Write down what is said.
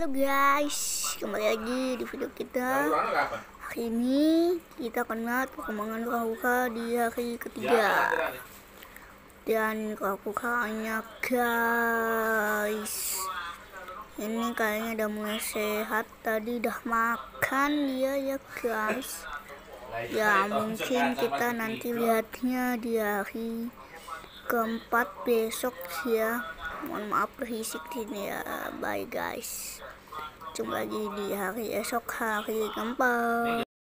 Halo guys, kembali lagi di video kita. Hari ini kita akan lihat perkembangan Ruka di hari ketiga. Dan Rukanya guys, ini kayaknya udah mulai sehat. Tadi udah makan dia ya guys. Ya mungkin kita nanti lihatnya di hari keempat besok ya. Mohon maaf berisik ini ya. Bye guys, jumpa lagi di hari esok, hari keempat.